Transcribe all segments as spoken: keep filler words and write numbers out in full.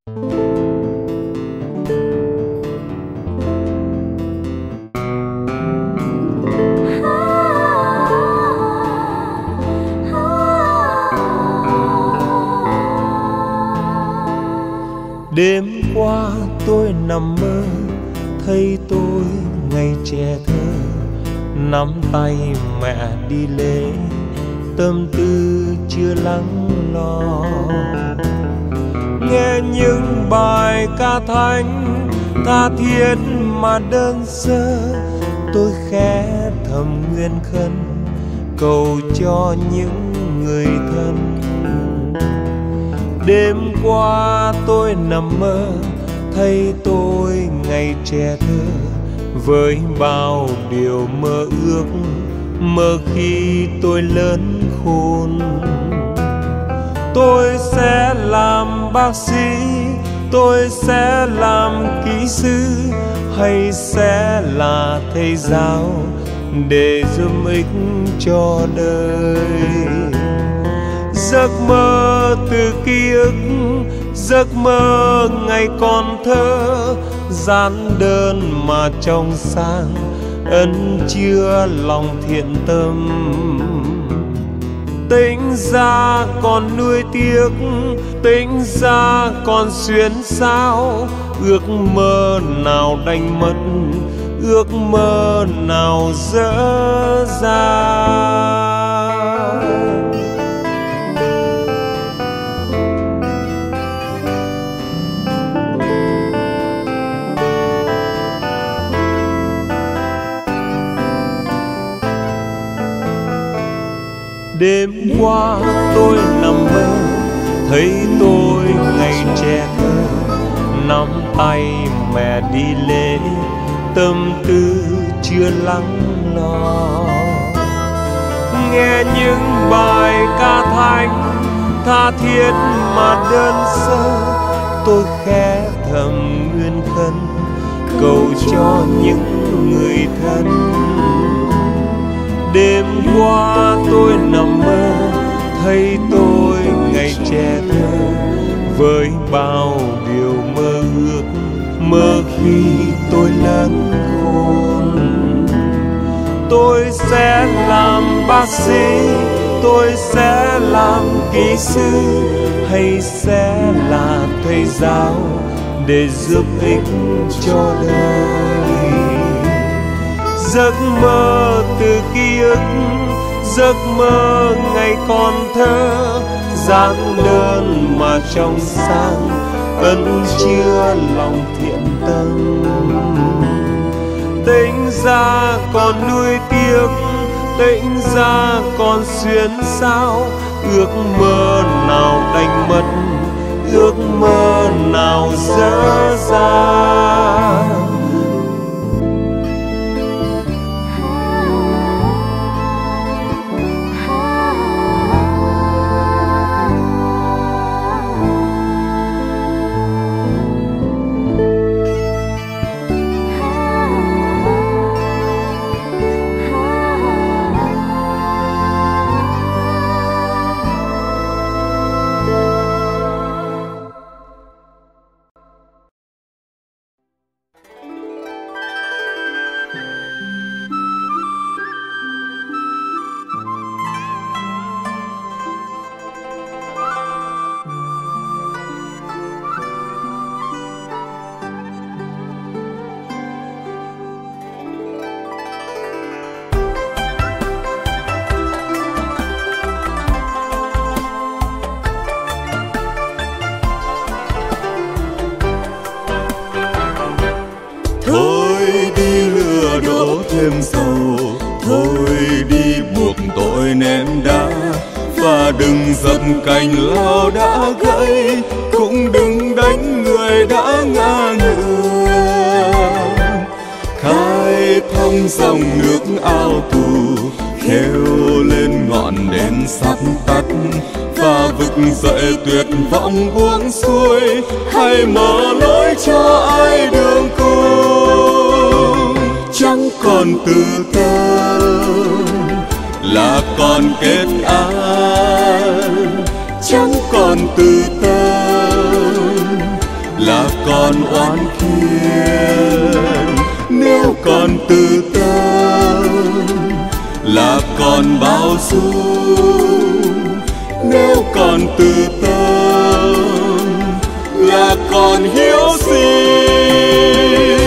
Đêm qua tôi nằm mơ thấy tôi ngày trẻ thơ, nắm tay mẹ đi lễ, tâm tư chưa lắng lo. Nghe những bài ca thánh tha thiết mà đơn sơ, tôi khẽ thầm nguyện khấn cầu cho những người thân. Đêm qua tôi nằm mơ thấy tôi ngày trẻ thơ, với bao điều mơ ước, mơ khi tôi lớn khôn. Tôi sẽ làm bác sĩ, tôi sẽ làm kỹ sư, hay sẽ là thầy giáo để giúp ích cho đời. Giấc mơ từ ký ức, giấc mơ ngày còn thơ, giản đơn mà trong sáng, ân chứa lòng thiện tâm. Tính ra còn nuối tiếc, tính ra còn xuyến sao, ước mơ nào đánh mất, ước mơ nào dở dang. Đêm qua tôi nằm mơ thấy tôi ngày trẻ thơ, nắm tay mẹ đi lễ, tâm tư chưa lắng lo. Nghe những bài ca thánh tha thiết mà đơn sơ, tôi khẽ thầm nguyện khấn cầu cho những người thân. Đêm qua tôi nằm mơ thấy tôi ngày trẻ thơ, với bao điều mơ ước, mơ khi tôi lớn khôn. Tôi sẽ làm bác sĩ, tôi sẽ làm kỹ sư, hay sẽ là thầy giáo để giúp ích cho đời. Giấc mơ từ ký ức, giấc mơ ngày còn thơ, giản đơn mà trong sáng, ân chứa lòng thiện tâm. Tính ra còn nuối tiếc, tính ra còn xuyến sao, ước mơ nào đánh mất, ước mơ nào dở dang. Thêm dầu thôi đi buộc tội ném đá, và đừng giật cành lao đã gãy, cũng đừng đánh người đã ngã ngựa. Khai thông dòng nước ao tù, khêu lên ngọn đèn sắp tắt, và vực dậy tuyệt vọng buông xuôi, hay mở lối cho ai đường cùng. Chẳng còn từ tơ là còn kết án, chẳng còn từ tơ là còn oan khiên. Nếu còn từ tâm là còn bao dung, nếu còn từ tâm là còn hiếu sinh.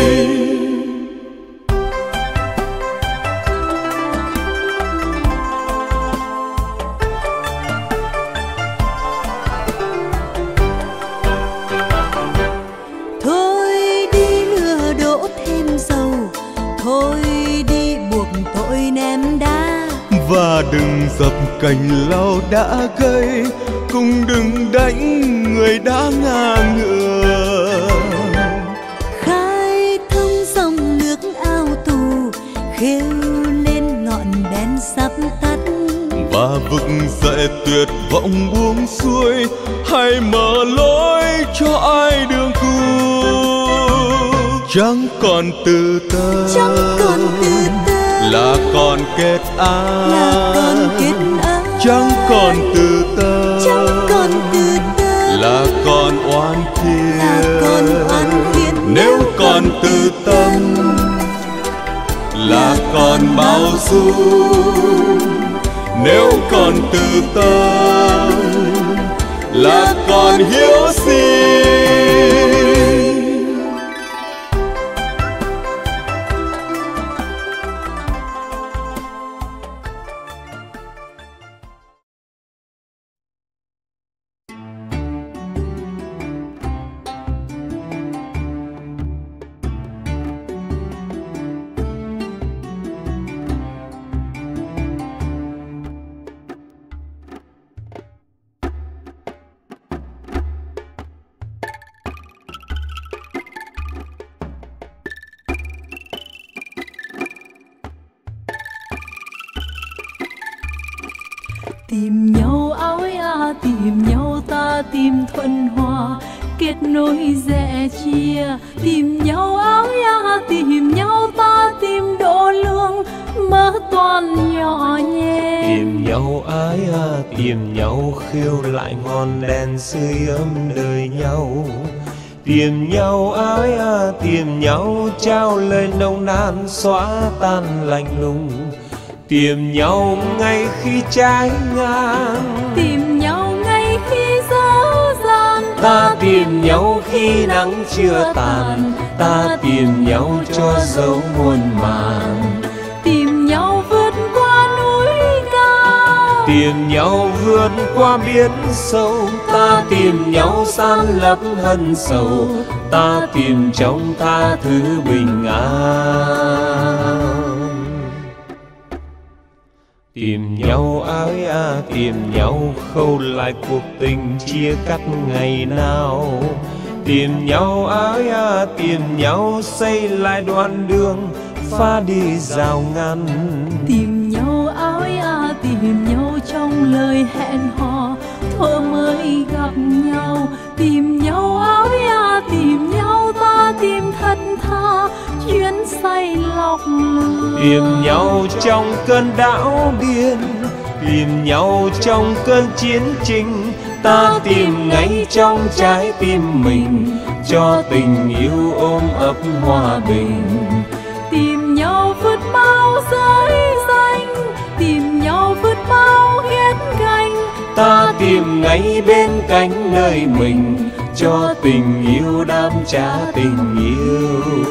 Thôi đi lừa đổ thêm dầu, thôi đi buộc tội ném đá, và đừng dập cành lau đã gây, cũng đừng đánh người đã ngã ngựa. khai thông dòng nước ao tù, khêu lên ngọn đèn sắp tắt, và vực dậy tuyệt vọng buông xuôi, hãy mở lối cho ai đường cứu. Chẳng còn từ tơ, chẳng còn từ tơ, là còn kết án, là còn kết án. chẳng còn từ tơ, chẳng còn từ tơ, là còn oan khiên. là còn oan khiên. Nếu còn từ tâm là còn bao dung, nếu còn từ tâm là còn hiếu sinh. Tìm nhau ái à, tìm nhau ta tìm thuận hòa, kết nối rẽ chia. Tìm nhau ái à, tìm nhau ta tìm độ lượng, mơ toàn nhỏ nhẹ. Tìm nhau ái à, tìm nhau khiêu lại ngọn đèn sưởi ấm đời nhau. Tìm nhau ái à, tìm nhau trao lời nồng nàn xóa tan lạnh lùng. Tìm nhau ngay khi trái ngang, Tìm nhau ngay khi gió gian. ta tìm nhau khi nắng chưa tàn, ta tìm nhau cho dấu muôn màn. Tìm nhau vượt qua núi cao, Tìm nhau vượt qua biển sâu, ta tìm nhau san lấp hận sầu, ta tìm trong tha thứ bình an. Tìm nhau ái à, tìm nhau khâu lại cuộc tình chia cắt ngày nào. Tìm nhau ái à, tìm nhau xây lại đoạn đường phá đi rào ngăn. tìm nhau ái à, tìm nhau trong lời hẹn hò thuở mới gặp nhau. Tìm nhau ái à, tìm nhau ta tìm thật tha chuyến say lọc lừa. Tìm nhau trong cơn bão điên, tìm nhau trong cơn chiến tranh, ta tìm ngay trong trái tim mình cho tình yêu ôm ấp hòa bình. Tìm nhau vượt bao giới danh, tìm nhau vượt bao ghét ganh, Ta tìm ngay bên cạnh nơi mình cho tình yêu đáp trả tình yêu.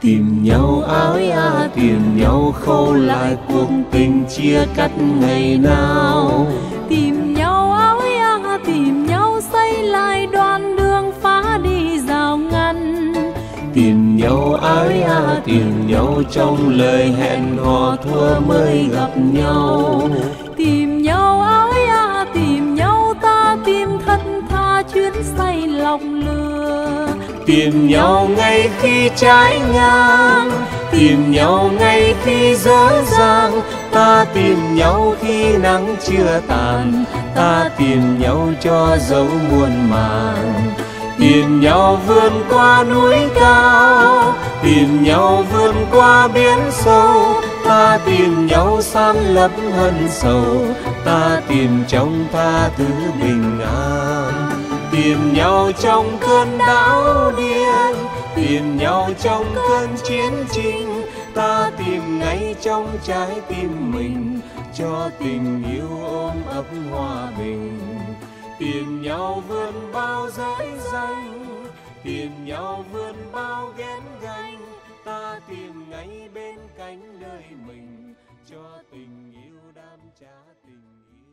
Tìm nhau ái à, tìm nhau khâu lại cuộc tình chia cắt ngày nào. Tìm nhau ái à, tìm nhau xây lại đoạn đường phá đi rào ngăn. Tìm nhau ái à, tìm nhau trong lời hẹn hò thua mới gặp nhau. Tìm nhau ái à, tìm nhau ta tìm thật tha chuyến say lòng lừa. Tìm nhau ngay khi trái ngang, tìm nhau ngay khi dở dang. Ta tìm nhau khi nắng chưa tàn, ta tìm nhau cho dấu muôn màng. Tìm nhau vươn qua núi cao, tìm nhau vươn qua biển sâu. Ta tìm nhau san lấp hận sầu, ta tìm trong tha thứ bình an. Tìm nhau trong cơn bão điên, tìm nhau trong cơn chiến tranh. Ta tìm ngay trong trái tim mình, cho tình yêu ôm ấp hòa bình. Tìm nhau vươn bao dõi danh, tìm nhau vươn bao ghét ganh. Ta tìm ngay bên cạnh đời mình, cho tình yêu đam trả tình yêu.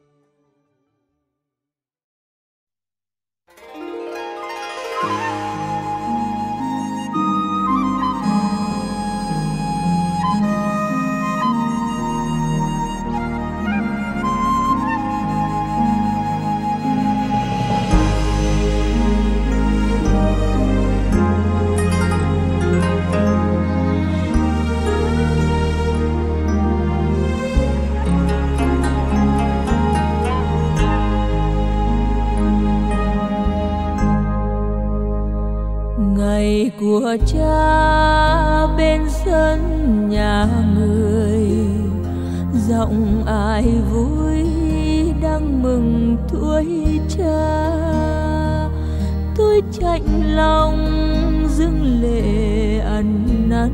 Ngày của cha bên sân nhà người, giọng ai vui đang mừng tuổi cha. Tôi chạnh lòng dưng lệ ẩn nắn,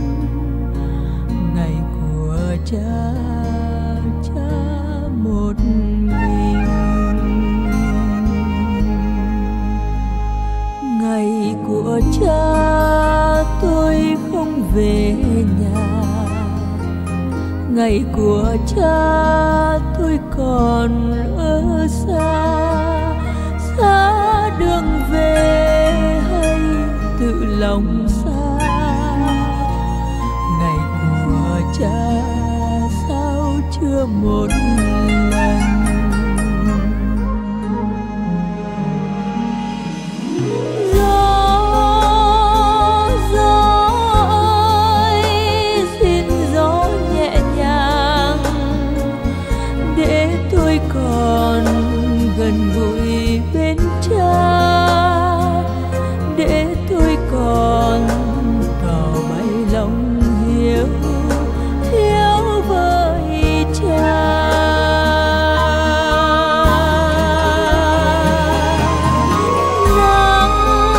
ngày của cha cha một mình. Ngày của cha tôi không về nhà, ngày của cha tôi còn ở xa. Xa đường về hay tự lòng xa, ngày của cha sao chưa một lần. Gần gũi bên cha, để tôi còn tỏ bày lòng hiếu hiếu với cha. Nắng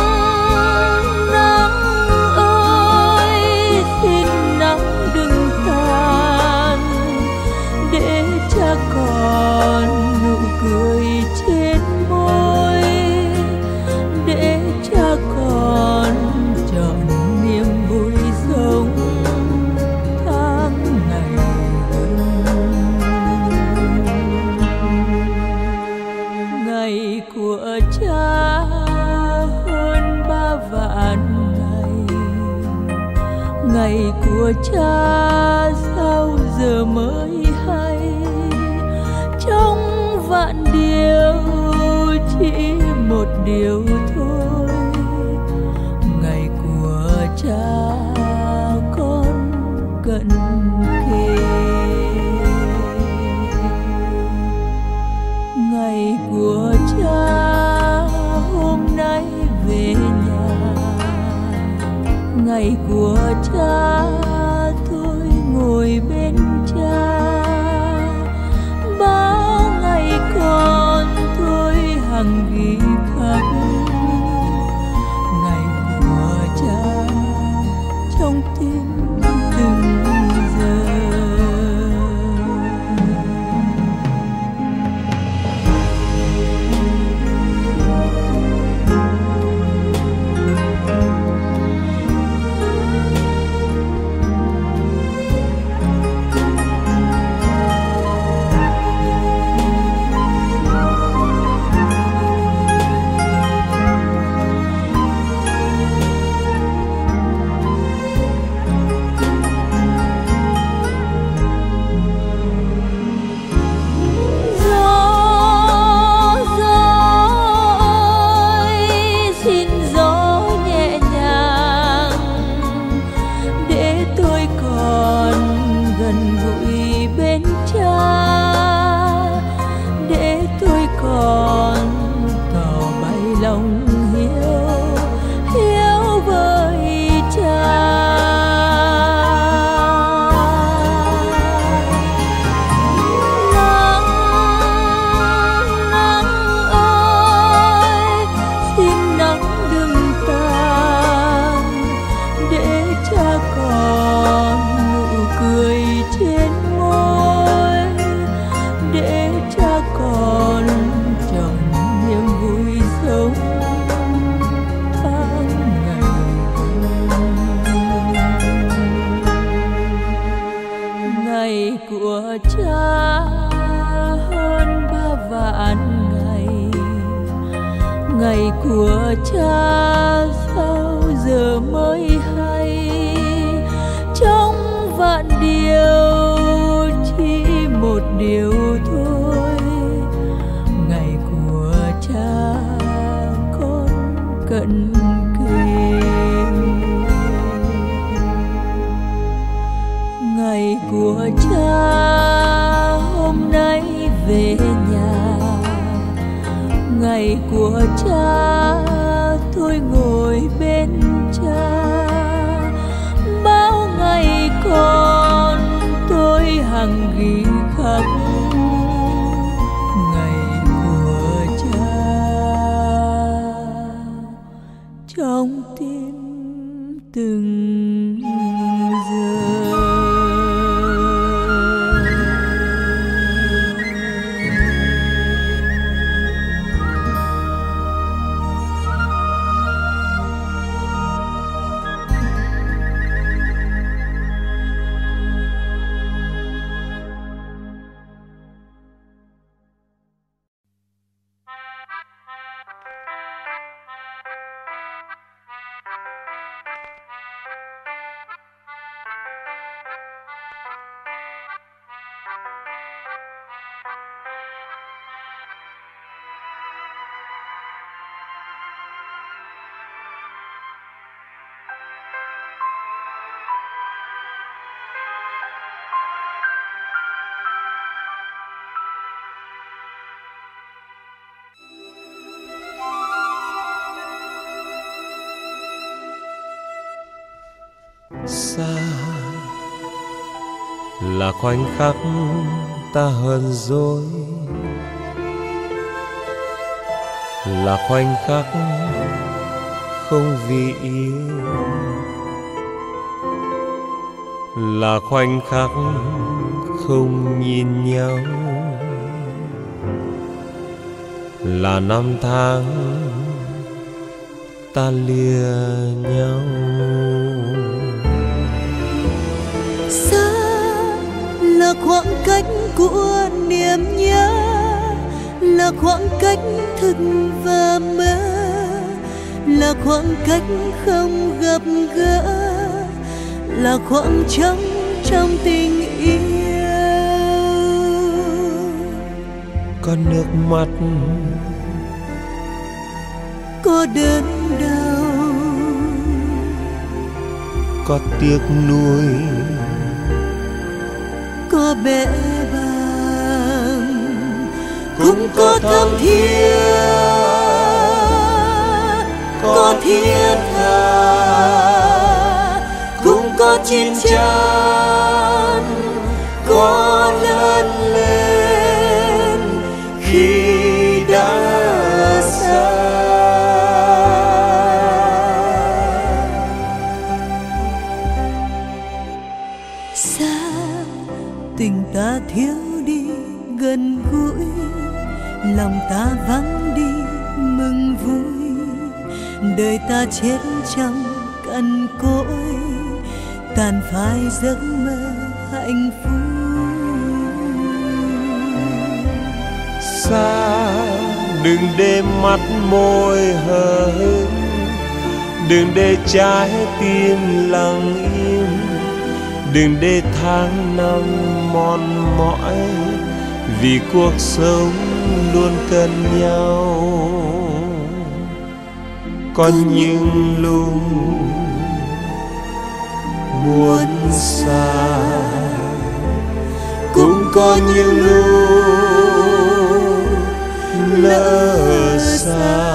nắng ơi, xin nắng đừng tàn, để cha còn nụ cười trên môi, để cha còn trọn niềm vui sống tháng ngày gần. Ngày của cha hơn ba vạn ngày, ngày của cha sao giờ mới hay. Trong vạn điều chỉ một điều thôi, ngày của cha con cận kề. Ngày của cha hôm nay về nhà, ngày của cha tôi ngồi bên cha. Bao ngày còn tôi hằng ghi khắc, ngày của cha trong tim từng giờ. mới hay. Trong vạn điều chỉ một điều thôi, ngày của cha con cận kề. Ngày của cha hôm nay về nhà, ngày của cha tôi ngồi bên cha. Bao ngày còn tôi hằng ghi khắc ngày của cha trong tim từng giờ. Xa là khoảnh khắc ta hờn dỗi, là khoảnh khắc không vì yêu, là khoảnh khắc không nhìn nhau, là năm tháng ta lìa nhau. Xa là khoảng cách của niềm nhớ, là khoảng cách thực và mơ, là khoảng cách không gặp gỡ, là khoảng trống trong tình yêu. Có nước mắt, có đớn đau, có tiếc nuối, có bẽ bàng, cũng có thâm thiết, có thiết tha, cũng có chín chắn, có lớn lên khi đã xa. Xa tình ta thiếu đi gần gũi, lòng ta vắng đi mừng vui, đời ta chết trong cằn cỗi, tàn phai giấc mơ hạnh phúc. Xa đừng để mắt môi hờ hững, đừng để trái tim lặng im, đừng để tháng năm mòn mỏi, vì cuộc sống luôn cần nhau. Có những lúc muốn xa, cũng có những lúc lỡ xa,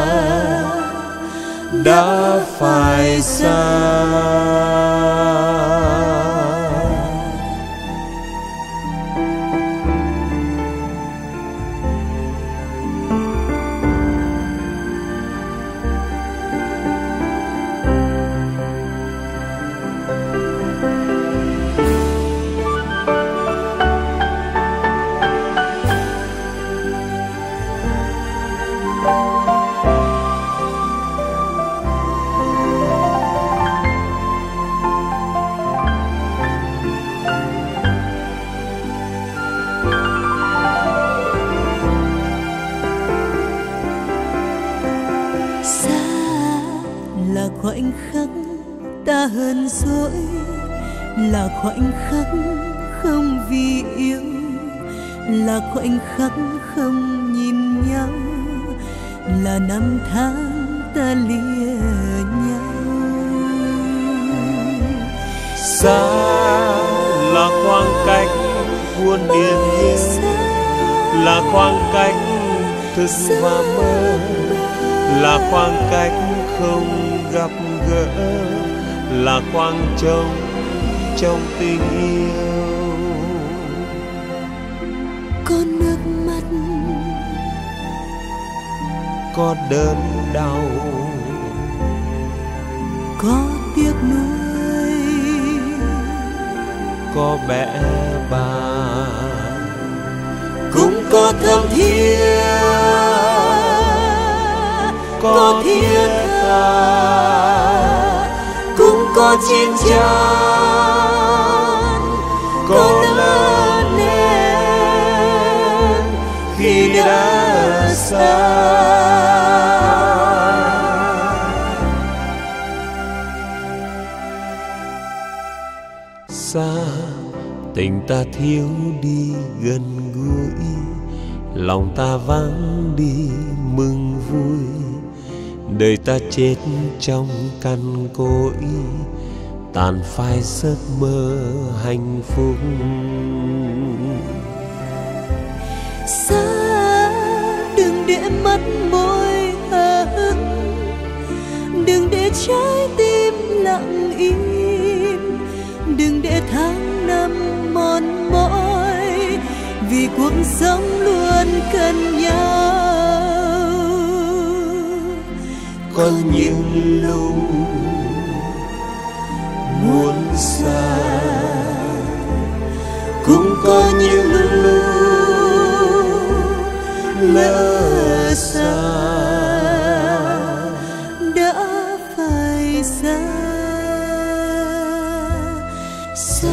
đã phải xa. ta hờn dỗi là khoảnh khắc không vì yêu, là khoảnh khắc không nhìn nhau, là năm tháng ta lìa nhau. Xa là khoảng cách buồn điên hiên, là khoảng cách thực và mơ, là khoảng cách không gặp gỡ, là khoảng trống trong tình yêu. Có nước mắt, có đớn đau, có tiếc nuối, có bẽ bàng, cũng có thâm thiết, có thiết tha, cũng có chiến chắn, có lớn lên khi đã xa. Xa tình ta thiếu đi gần gũi, lòng ta vắng đi mừng vui, đời ta chết trong căn cỗi, tàn phai giấc mơ hạnh phúc. Xa đừng để mắt môi hờ hững, đừng để trái tim lặng im, đừng để tháng năm mòn mỏi, vì cuộc sống luôn cần nhau. Có những lúc muốn xa, cũng có những lúc lỡ xa đã phải xa. Xa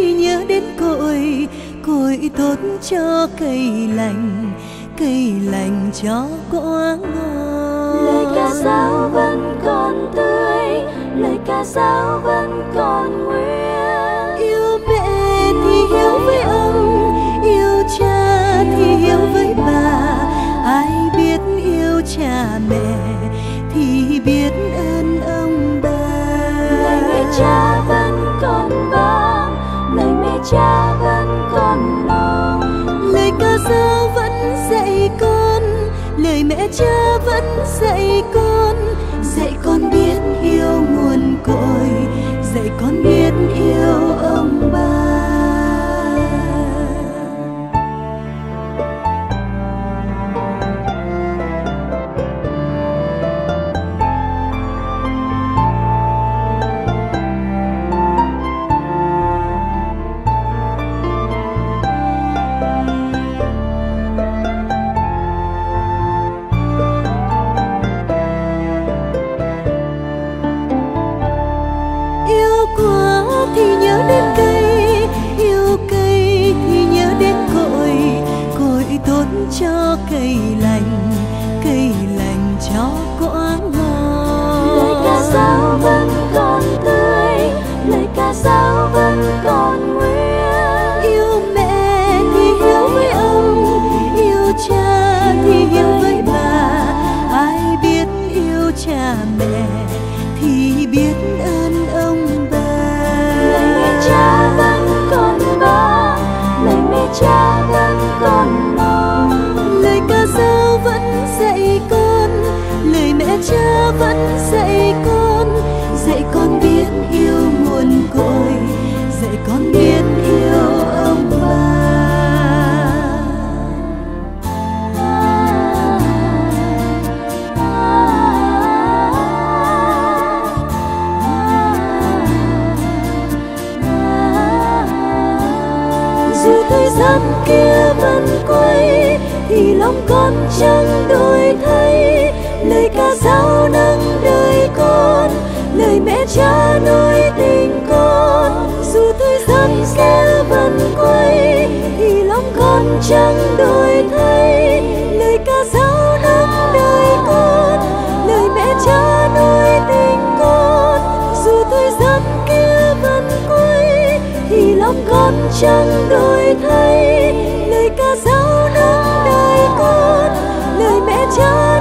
thì nhớ đến cội, cội tốt cho cây lành, cây lành cho quả ngọt. Lời ca dao vẫn còn tươi, lời ca dao vẫn còn nguyên. Yêu mẹ thì hiếu với ông, yêu cha thì hiếu với bà. Ai biết yêu cha mẹ thì biết ơn ông bà. Lời mẹ cha vẫn còn vang, lời mẹ cha vẫn còn lòng. Lời ca dao vẫn dạy con, lời mẹ cha vẫn dạy con. Dạy con biết yêu nguồn cội, dạy con biết yêu ông bà. Thì nhớ đến cây, yêu cây thì nhớ đến cội, cội tốt cho cây lành, cây lành cho quả ngọt. Lời ca dao vẫn còn tươi, lời ca dao vẫn còn nguyên. Yêu mẹ thì hiếu với ông, yêu cha thì hiếu với bà. Ai biết yêu cha mẹ thì biết ơn ông bà. Cha vẫn còn vang, lời mẹ cha vẫn còn lòng. Lời ca dao vẫn dạy con, lời mẹ cha vẫn dạy con. Dạy con biết yêu nguồn cội, dạy con biết yêu ông bà. Dù thời gian kia vẫn quay thì lòng con chẳng đổi thay. Lời ca dao nâng đời con, lời mẹ cha nuôi tình con. Dù thời gian kia vẫn quay thì lòng con chẳng đổi thay. Lời ca dao nâng đời con, lời mẹ cha nuôi tình con. Dù thời gian kia vẫn quay thì lòng con chẳng đổi thay. Lời ca dao nâng đời con, lời mẹ cha